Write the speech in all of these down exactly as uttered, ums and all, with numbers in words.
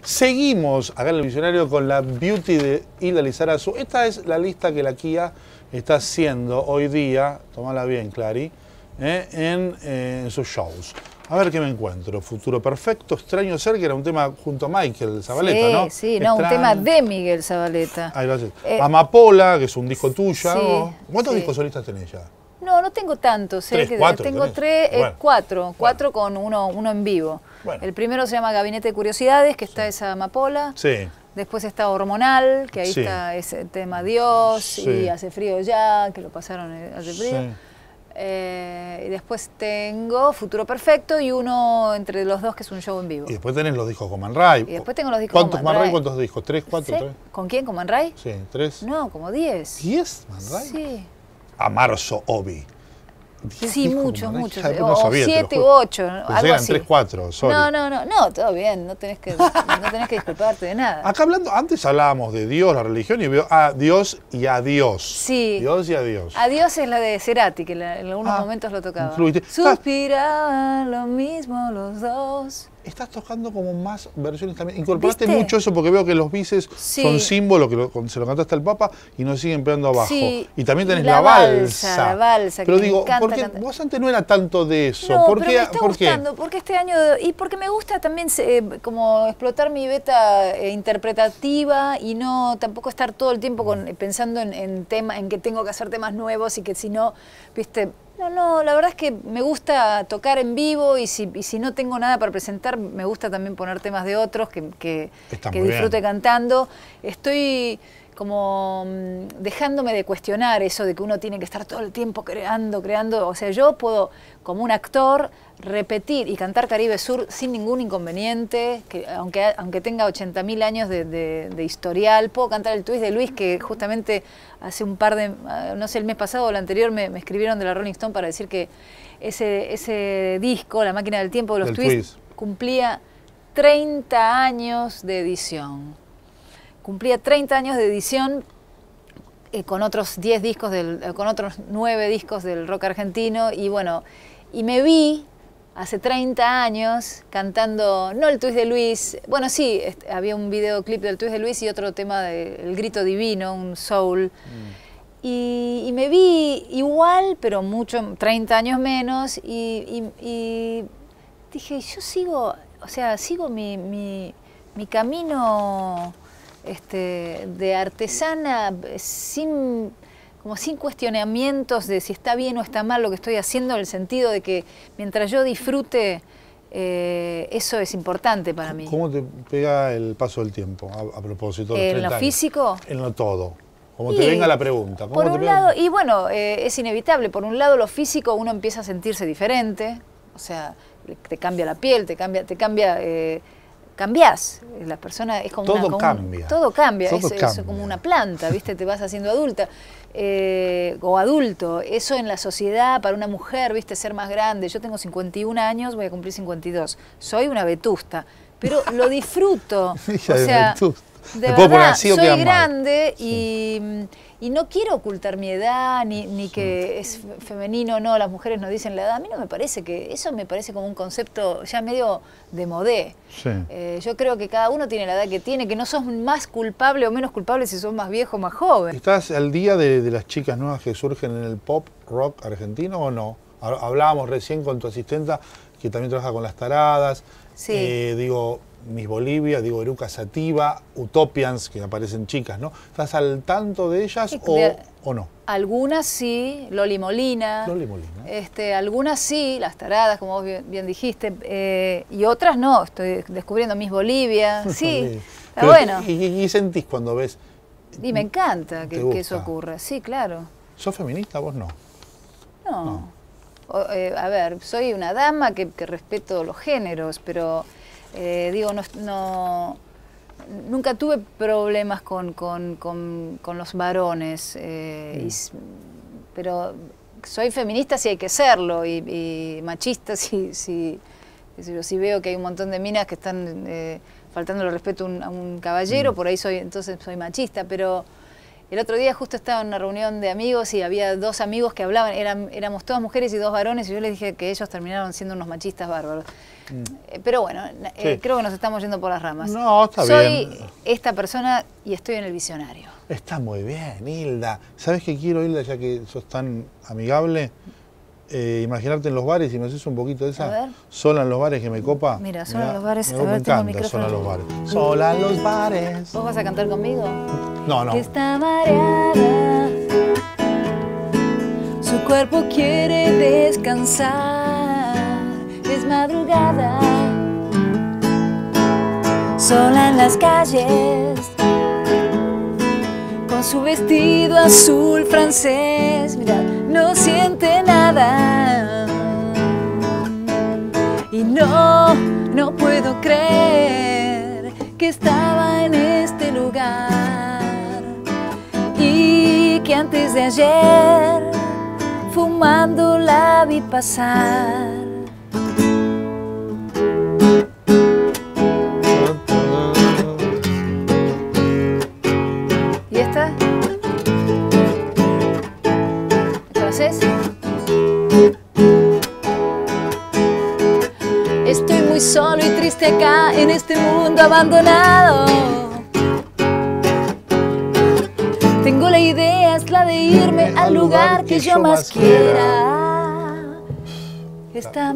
Seguimos acá en el visionario con la beauty de Hilda Lizarazu. Esta es la lista que la Kia está haciendo hoy día, tomala bien, Clary, eh, en, eh, en sus shows. A ver qué me encuentro. Futuro Perfecto, Extraño Ser, que era un tema junto a Michael Zabaleta, sí, ¿no? Sí, sí, no, un tema de Miguel Zabaleta. Ahí lo haces. Eh, Amapola, que es un disco tuyo. Sí, ¿Cuántos sí. discos solistas tenés ya? No, no tengo tantos. Tres, eh, cuatro tengo tenés. tres, eh, Bueno. cuatro, cuatro Bueno. con uno, uno en vivo. Bueno. El primero se llama Gabinete de Curiosidades, que está esa Amapola. Sí. Después está Hormonal, que ahí Sí. está ese tema Dios, Sí. y Hace Frío Ya, que lo pasaron eh, Hace Frío. Sí. Eh, y después tengo Futuro Perfecto y uno entre los dos que es un show en vivo. Y después tenés los discos con Man Ray. Y después tengo los discos ¿Cuántos con Man Man Ray? Ray. ¿Cuántos discos? ¿Tres, cuatro, ¿Sí? tres? ¿Con quién? ¿Con Man Ray? Sí, tres. No, como diez. ¿Diez Man Ray? Sí. A marzo, Obi. Sí, muchos, muchos. Ya, no O sabía, te lo siete u juro. ocho, Pensé algo que eran así. tres, cuatro, sorry. No, no, no, no, todo bien, no tenés que, no tenés que disculparte de nada. Acá hablando, antes hablábamos de Dios, la religión, y veo a Dios y a Dios. Sí. Dios y a Dios. Adiós es la de Cerati, que la- en algunos Ah, momentos lo tocaba. incluiste. Suspiraban lo mismo los dos. Estás tocando como más versiones también. Incorporaste ¿Viste? mucho eso porque veo que los bises Sí. son símbolos, que lo- se lo cantaste al Papa y nos siguen pegando abajo. Sí. Y también tenés Y la, la balsa. balsa, la balsa, que Pero me digo, encanta ¿por qué cantar. vos antes no era tanto de eso? No, ¿Por pero qué? me está ¿Por qué? gustando, porque este año, y porque me gusta también eh, como explotar mi beta eh, interpretativa y no tampoco estar todo el tiempo con, pensando en, en, tema, en que tengo que hacer temas nuevos y que si no, viste, no, no, la verdad es que me gusta tocar en vivo y si, y si no tengo nada para presentar, me gusta también poner temas de otros que, que, Está que muy disfrute bien. cantando. Estoy como mm, dejándome de cuestionar eso de que uno tiene que estar todo el tiempo creando, creando. O sea, yo puedo, como un actor, repetir y cantar Caribe Sur sin ningún inconveniente, que aunque, aunque tenga ochenta mil años de, de, de historial, puedo cantar el twist de Luis, que justamente hace un par de, no sé, el mes pasado o el anterior me, me escribieron de la Rolling Stone para decir que ese, ese disco, La Máquina del Tiempo de los Del Twists, Twist. cumplía treinta años de edición. Cumplía treinta años de edición eh, con otros diez discos, del, eh, con otros nueve discos del rock argentino y bueno, y me vi hace treinta años cantando, no el Twist de Luis, bueno sí, este, había un videoclip del Twist de Luis y otro tema de El Grito Divino, un soul, mm. y, y me vi igual, pero mucho, treinta años menos, y, y, y dije, yo sigo, o sea, sigo mi, mi, mi camino... Este, de artesana sin, como sin cuestionamientos de si está bien o está mal lo que estoy haciendo, en el sentido de que mientras yo disfrute, eh, eso es importante para mí. ¿Cómo te pega el paso del tiempo a, a propósito de los ¿En treinta lo años? físico? En lo todo. Como Y, te venga la pregunta. ¿Cómo por te un pega? lado, y bueno, eh, es inevitable. Por un lado, lo físico, uno empieza a sentirse diferente, o sea, te cambia la piel, te cambia, te cambia eh, cambiás, la persona es como todo una... Como cambia. Un, todo cambia, todo es, cambia. es como una planta, ¿viste? Te vas haciendo adulta eh, o adulto. Eso en la sociedad, para una mujer, ¿viste? Ser más grande. Yo tengo cincuenta y un años, voy a cumplir cincuenta y dos. Soy una vetusta, pero lo disfruto. Hija o de sea, vetusta. de ¿Me puedo poner verdad, así o soy queda mal? grande Sí. y... Y no quiero ocultar mi edad, ni, ni que es femenino, no, las mujeres no dicen la edad. A mí no me parece que, eso me parece como un concepto ya medio de modé. Sí. Eh, yo creo que cada uno tiene la edad que tiene, que no sos más culpable o menos culpable si sos más viejo o más joven. ¿Estás al día de, de las chicas nuevas que surgen en el pop rock argentino o no? Hablábamos recién con tu asistenta, que también trabaja con las taradas. Sí. Eh, digo, Miss Bolivia, digo, Eruca Sativa, Utopians, que aparecen chicas, ¿no? ¿Estás al tanto de ellas Sí, o, de- o no? Algunas sí, Loli Molina. Loli Molina. Este, algunas sí, las taradas, como vos bien, bien dijiste, eh, y otras no. Estoy descubriendo Miss Bolivia. Sí, está Pero, bueno. ¿Y, y, y sentís cuando ves? Y me encanta que, ¿Te que eso gusta? ocurra. Sí, claro. ¿Sos feminista? Vos no. No. No. O, eh, a ver, soy una dama que, que respeto los géneros, pero eh, digo, no, no, nunca tuve problemas con, con, con, con los varones, eh, Mm. y, pero soy feminista si hay que serlo, y, y machista si, si, si, si veo que hay un montón de minas que están eh, faltando el respeto a un, a un caballero, Mm. por ahí soy, entonces soy machista, pero... El otro día justo estaba en una reunión de amigos y había dos amigos que hablaban, eran, éramos todas mujeres y dos varones, y yo les dije que ellos terminaron siendo unos machistas bárbaros. Mm. Eh, pero bueno, eh, sí. creo que nos estamos yendo por las ramas. No, está Soy bien. Soy esta persona y estoy en el visionario. Está muy bien, Hilda. ¿Sabes qué quiero, Hilda, ya que sos tan amigable? Eh, imaginarte en los bares y me haces un poquito de esa sola en los bares que me copa. Mira, sola en los bares, me, a ver, me tengo el encanta micrófono. sola en los bares. Sola en los bares. ¿Vos vas a cantar conmigo? No, no. Que está mareada, su cuerpo quiere descansar, es madrugada, sola en las calles, con su vestido azul francés, mira, no siente nada. Y no, no puedo creer que estaba en este lugar y que antes de ayer fumando la vi pasar. ¿Y esta? ¿Me conoces? Estoy muy solo y triste acá en este mundo abandonado. Tengo la idea, es la de irme al lugar que yo más quiera. Está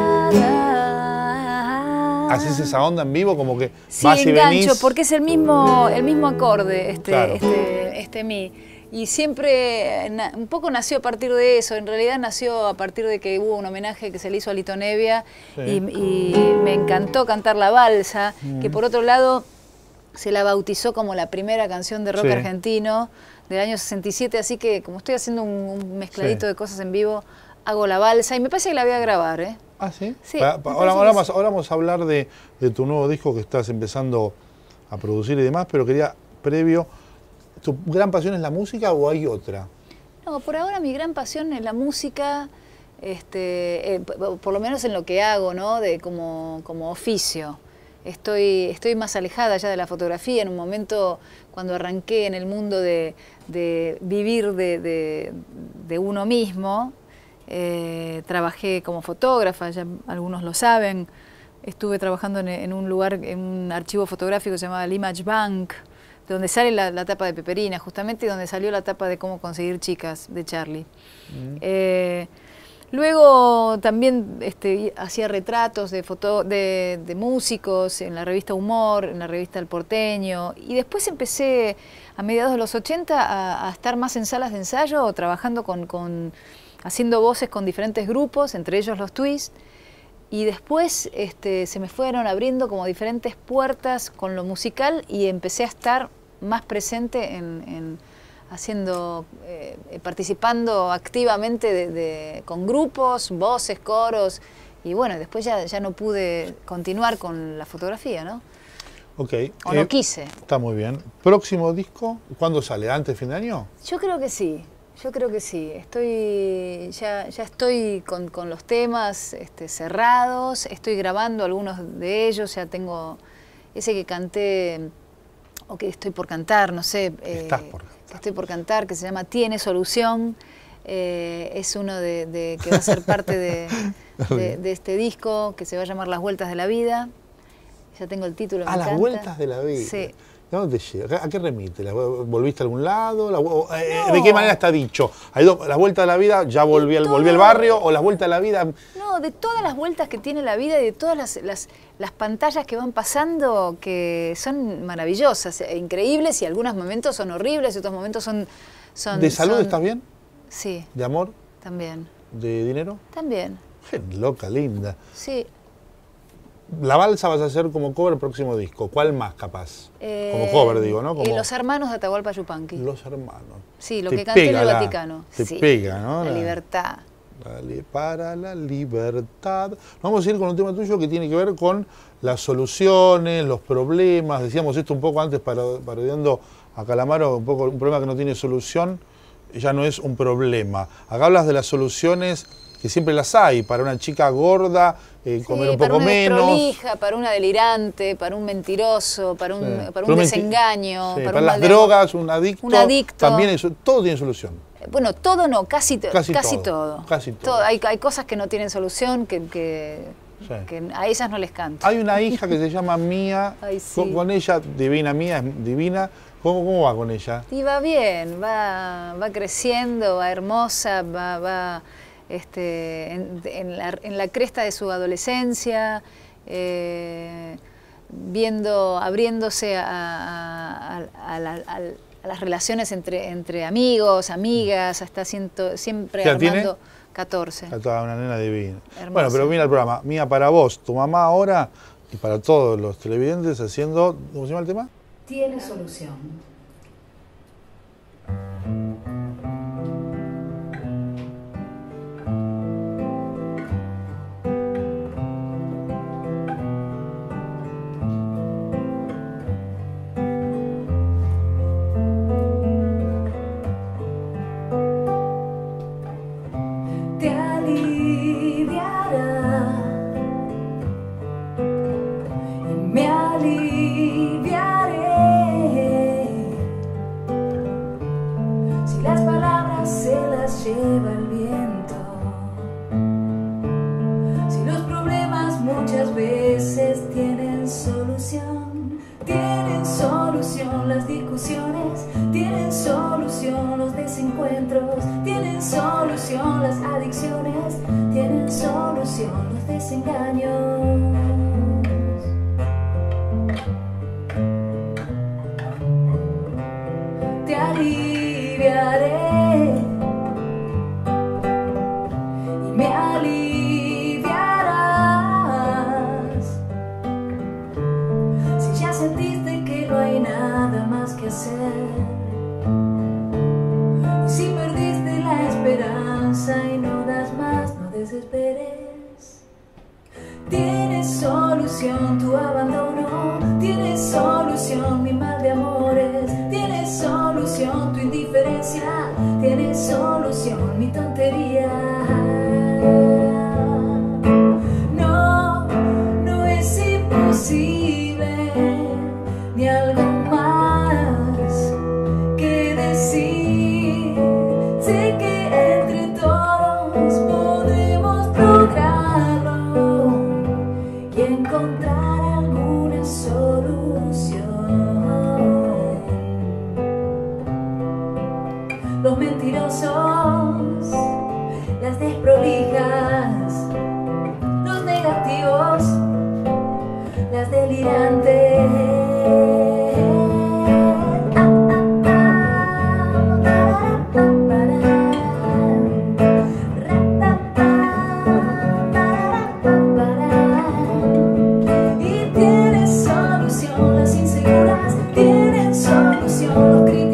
mareada. ¿Haces esa onda en vivo como que sí, vas y engancho, venís? porque es el mismo, el mismo acorde, este, Claro. este, este mi. Y siempre, na, un poco nació a partir de eso, en realidad nació a partir de que hubo un homenaje que se le hizo a Lito Nebbia, sí. y, y me encantó cantar La Balsa, mm. que por otro lado se la bautizó como la primera canción de rock sí. argentino del año sesenta y siete, así que como estoy haciendo un, un mezcladito sí. de cosas en vivo, hago La Balsa y me parece que la voy a grabar, ¿eh? ¿Ah, sí? Sí. Pa, pa, ahora, ahora, vamos, ahora vamos a hablar de, de tu nuevo disco que estás empezando a producir y demás, pero quería, previo, ¿tu gran pasión es la música o hay otra? No, por ahora mi gran pasión es la música, este, eh, por lo menos en lo que hago, ¿no? De, como, como oficio. Estoy, estoy más alejada ya de la fotografía. En un momento, cuando arranqué en el mundo de, de vivir de, de, de uno mismo, eh, trabajé como fotógrafa, ya algunos lo saben. Estuve trabajando en, en un lugar, en un archivo fotográfico que se llamaba el Image Bank, donde sale la, la tapa de Peperina, justamente, y donde salió la tapa de Cómo conseguir chicas, de Charlie. Mm. Eh, luego también este, hacía retratos de, foto, de, de músicos en la revista Humor, en la revista El Porteño, y después empecé a mediados de los ochenta a, a estar más en salas de ensayo, trabajando con, con, haciendo voces con diferentes grupos, entre ellos los Twists, y después este, se me fueron abriendo como diferentes puertas con lo musical y empecé a estar más presente en, en haciendo, eh, participando activamente de, de, con grupos, voces, coros, y bueno, después ya, ya no pude continuar con la fotografía, ¿no? Ok. O no eh, quise. Está muy bien. ¿Próximo disco? ¿Cuándo sale? ¿Antes, fin de año? Yo creo que sí. Yo creo que sí, estoy, ya, ya estoy con, con los temas este, cerrados, estoy grabando algunos de ellos, ya tengo ese que canté, o que estoy por cantar, no sé, eh, Estás por cantar. estoy por cantar, que se llama Tiene Solución, eh, es uno de, de, que va a ser parte de, de, de este disco, que se va a llamar Las Vueltas de la Vida, ya tengo el título, me Ah, encanta. Las Vueltas de la Vida. Sí. ¿Dónde llega? ¿A qué remite? ¿Volviste a algún lado? La, eh, no. ¿De qué manera está dicho? ¿Las vueltas de la vida? ¿Ya volví al, volví al barrio? ¿O las vueltas de la vida? No, de todas las vueltas que tiene la vida y de todas las, las, las pantallas que van pasando, que son maravillosas, e increíbles, y algunos momentos son horribles y otros momentos son... son ¿De salud son... estás bien? Sí. ¿De amor? También. ¿De dinero? También. Qué loca, linda. Sí. La Balsa vas a hacer como cover próximo disco. ¿Cuál más capaz? Eh, como cover, digo, ¿no? Como... Y Los Hermanos de Atahualpa Yupanqui. Los Hermanos. Sí, lo te que canté en el la, Vaticano. Te sí. pega, ¿no? La, la libertad. La li para la libertad. Vamos a ir con un tema tuyo que tiene que ver con las soluciones, los problemas. Decíamos esto un poco antes, parodiando a Calamaro, un poco un problema que no tiene solución, ya no es un problema. Acá hablas de las soluciones que siempre las hay, para una chica gorda, eh, comer sí, un poco para una menos. desprolija, para una delirante, para un mentiroso, para un, Sí. para un Pero desengaño. sí, para, para un las mal de- drogas, un adicto, un adicto. también eso, todo tiene solución. Bueno, todo no, casi, to- Casi casi todo, todo. casi todo. Hay, hay cosas que no tienen solución, que, que, Sí. que a ellas no les canto. Hay una hija que se llama Mía, Ay, sí. con, con ella, divina, Mía es divina. ¿Cómo, cómo va con ella? Y va bien, va, va creciendo, va hermosa, va, va este, en, en la, en la cresta de su adolescencia, eh, viendo, abriéndose a, a- a- a la- a- a las relaciones entre, entre amigos, amigas, está siento, siempre ¿Qué edad tiene? armando catorce. Está toda una nena divina. Hermosa. Bueno, pero mira el programa. Mía, para vos, tu mamá ahora, y para todos los televidentes, haciendo, ¿cómo se llama el tema? Tiene solución. Te aliviará y me aliviaré si las palabras se las lleva el viento, si los problemas muchas veces tienen solución, tienen solución las discusiones, tienen solución los desencuentros, tienen solución las adicciones, tienen solución los desengaños. Te aliviaré y me aliviarás si ya sentiste que no hay nada más que hacer, y si perdiste la esperanza y no das más, no desesperes. Tienes solución tu abandono, tienes solución mi mal de amores, tienes solución tu indiferencia, tienes solución mi tontería. No, no es imposible ni algo más que decir. Sé que entre todos podemos lograrlo y encontrar alguna solución. Los mentirosos, las desprolijas, los negativos, las delirantes. Y tienen solución las inseguras, tienen solución los críticos.